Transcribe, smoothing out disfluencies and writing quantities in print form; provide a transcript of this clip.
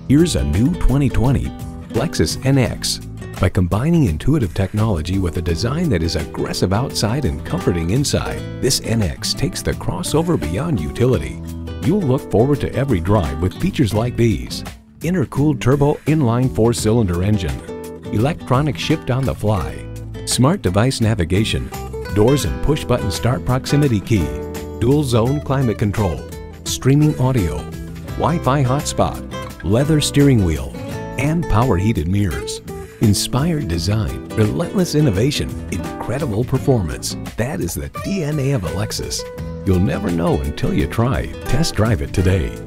Here's a new 2020 Lexus NX. By combining intuitive technology with a design that is aggressive outside and comforting inside, this NX takes the crossover beyond utility. You'll look forward to every drive with features like these: intercooled turbo inline 4-cylinder engine, electronic shift on the fly, smart device navigation, doors and push-button start proximity key, dual zone climate control, streaming audio, Wi-Fi hotspot, leather steering wheel, and power heated mirrors. Inspired design, relentless innovation, incredible performance. That is the DNA of a Lexus. You'll never know until you try. Test drive it today.